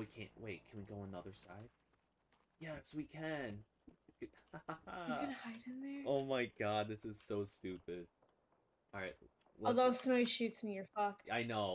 we can't. Wait, can we go on the other side? Yes, we can. You can hide in there? Oh my god, this is so stupid. Alright, let's... Although if somebody shoots me, you're fucked. I know.